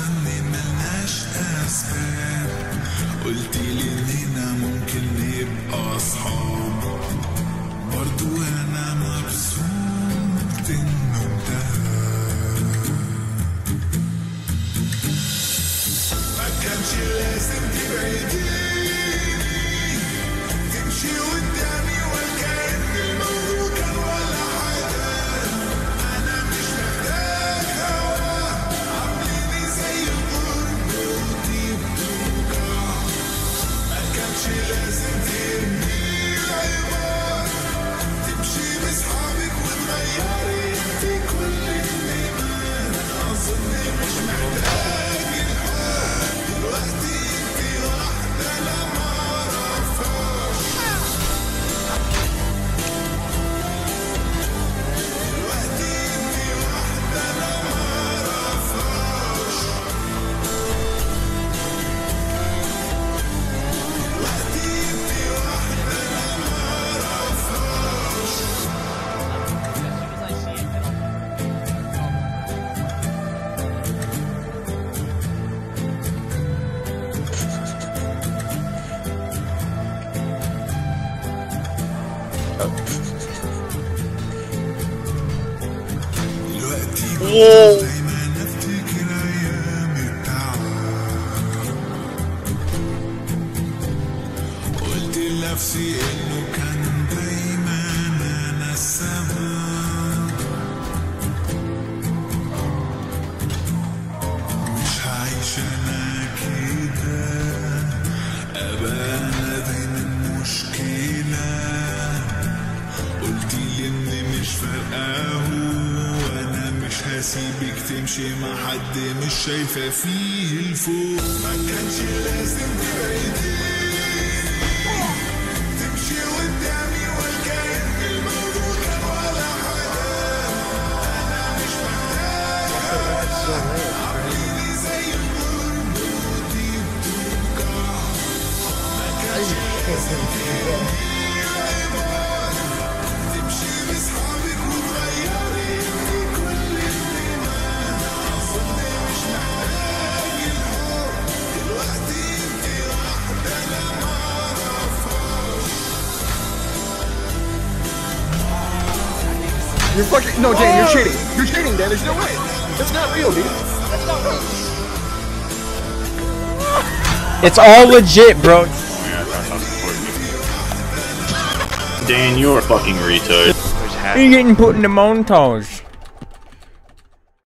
عني ملناش أسباب، قلتيلي إننا ممكن نبقى أصحاب، برضو أنا مبسوط إنه انتهى. ما كانش لازم تبعديني، تمشي قدامي وكأن الموضوع كان ولا حاجة. أنا مش محتاج هوا، عامليني زي الغرب ودي بتوجع. ما كانش لازم ترمي العبار، تمشي بصحابك وتغيري انتي كل الإيمان. أظن مش محتاج الحب، دلوقتي انتي واحدة لا معرفهاش. دلوقتي انتي واحدة لا معرفهاش. دلوقتي انتي واحدة لا معرفهاش. دلوقتي دايما افتكر ايام التعب، قلت لنفسي انه كان دايما انا السبب. مش هعيش انا كده، ابقى انا دايما مشكلة. قلتيلي اني مش فارقاه، وانا مش هسيبك تمشي مع حد مش شايفة فيه الفوق. ما كانش لازم تبعديني، تمشي قدامي وكأن الموضوع كان ولا حاجة. أنا مش محتاج هوا، عامليني زي الغرب ودي بتوجع. ما كانش لازم ترمي العبار، تمشي بصحابك وتغيري انتي كل الإيمان. أظن مش محتاج الحب، دلوقتي انتي واحدة لا معرفهاش. You're fucking no, Dan. You're cheating. You're cheating, Dan. There's no way. That's not real, dude. That's not real. It's all legit, bro. Dan, you're a fucking retard. You're getting put in the montage.